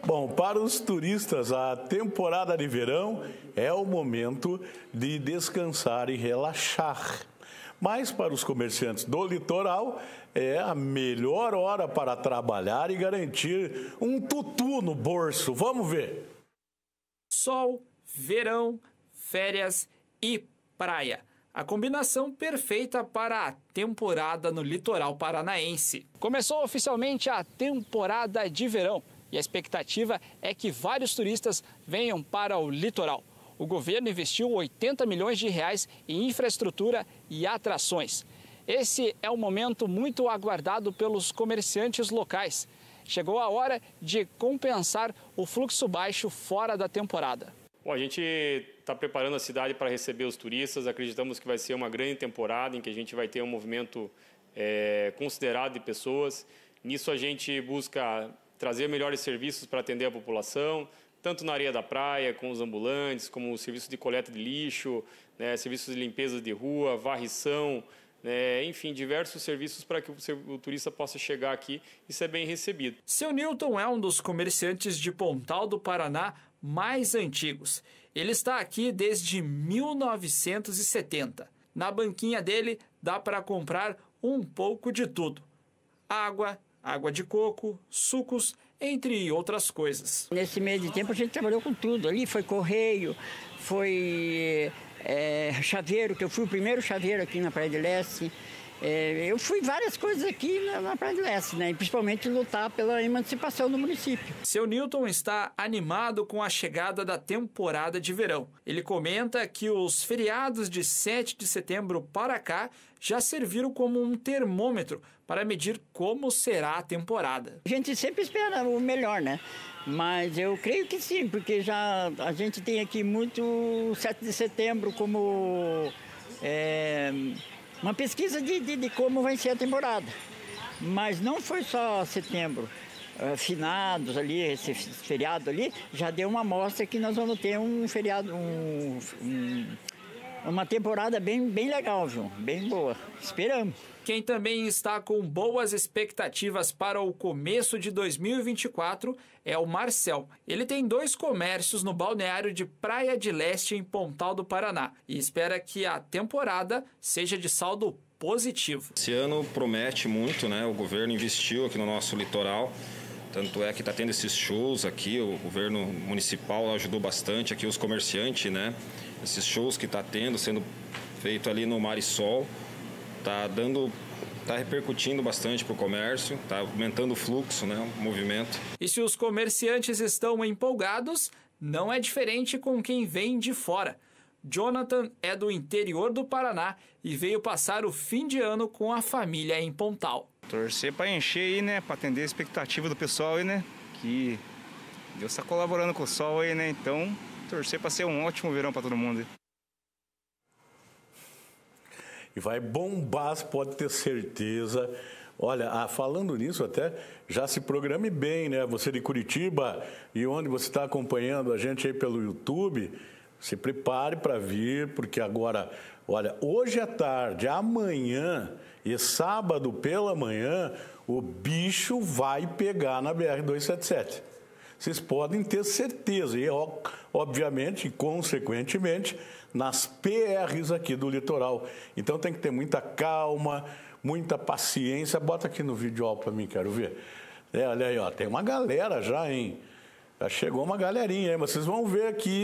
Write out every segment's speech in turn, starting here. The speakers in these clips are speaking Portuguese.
Bom, para os turistas, a temporada de verão é o momento de descansar e relaxar. Mas para os comerciantes do litoral, é a melhor hora para trabalhar e garantir um tutu no bolso. Vamos ver. Sol, verão, férias e praia. A combinação perfeita para a temporada no litoral paranaense. Começou oficialmente a temporada de verão e a expectativa é que vários turistas venham para o litoral. O governo investiu 80 milhões de reais em infraestrutura e atrações. Esse é um momento muito aguardado pelos comerciantes locais. Chegou a hora de compensar o fluxo baixo fora da temporada. Bom, a gente está preparando a cidade para receber os turistas. Acreditamos que vai ser uma grande temporada em que a gente vai ter um movimento considerado de pessoas. Nisso a gente busca trazer melhores serviços para atender a população, tanto na areia da praia, com os ambulantes, como o serviço de coleta de lixo, serviços de limpeza de rua, varrição, enfim, diversos serviços para que o turista possa chegar aqui e ser bem recebido. Seu Newton é um dos comerciantes de Pontal do Paraná mais antigos. Ele está aqui desde 1970. Na banquinha dele dá para comprar um pouco de tudo: água de coco, sucos, entre outras coisas. Nesse meio de tempo a gente trabalhou com tudo. Ali foi correio, foi chaveiro, que eu fui o primeiro chaveiro aqui na Praia de Leste. Eu fui várias coisas aqui na Praia de Leste, e principalmente lutar pela emancipação do município. Seu Newton está animado com a chegada da temporada de verão. Ele comenta que os feriados de 7 de setembro para cá já serviram como um termômetro para medir como será a temporada. A gente sempre espera o melhor, Mas eu creio que sim, porque já a gente tem aqui muito 7 de setembro como uma pesquisa de como vai ser a temporada. Mas não foi só setembro. Finados ali, esse feriado ali, já deu uma amostra que nós vamos ter um feriado, uma temporada bem legal, viu? Bem boa. Esperamos. Quem também está com boas expectativas para o começo de 2024 é o Marcel. Ele tem 2 comércios no balneário de Praia de Leste, em Pontal do Paraná, e espera que a temporada seja de saldo positivo. Esse ano promete muito, O governo investiu aqui no nosso litoral. Tanto é que está tendo esses shows aqui, o governo municipal ajudou bastante aqui os comerciantes, Esses shows que está tendo, sendo feito ali no Marisol, está repercutindo bastante para o comércio, está aumentando o fluxo, o movimento. E se os comerciantes estão empolgados, não é diferente com quem vem de fora. Jonathan é do interior do Paraná e veio passar o fim de ano com a família em Pontal. Torcer para encher aí, para atender a expectativa do pessoal aí, que Deus está colaborando com o sol aí, Então, torcer para ser um ótimo verão para todo mundo. E vai bombar, pode ter certeza. Olha, falando nisso até, já se programe bem, Você de Curitiba e onde você está acompanhando a gente aí pelo YouTube, se prepare para vir, porque agora, olha, hoje à tarde, amanhã e sábado pela manhã, o bicho vai pegar na BR-277. Vocês podem ter certeza, e obviamente, e consequentemente, nas PRs aqui do litoral. Então tem que ter muita calma, muita paciência. Bota aqui no vídeo para mim, quero ver. Olha aí, tem uma galera já, hein? Já chegou uma galerinha aí, mas vocês vão ver aqui,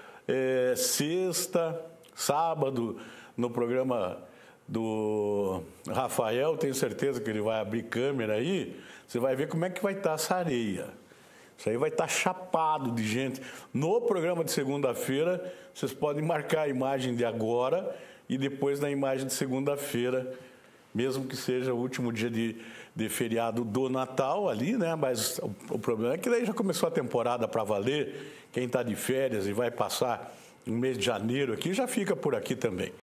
sexta, sábado, no programa do Rafael, tenho certeza que ele vai abrir câmera aí, você vai ver como é que vai estar essa areia. Isso aí vai estar chapado de gente. No programa de segunda-feira, vocês podem marcar a imagem de agora e depois na imagem de segunda-feira, mesmo que seja o último dia de feriado do Natal ali, Mas o problema é que daí já começou a temporada para valer. Quem está de férias e vai passar um mês de janeiro aqui já fica por aqui também.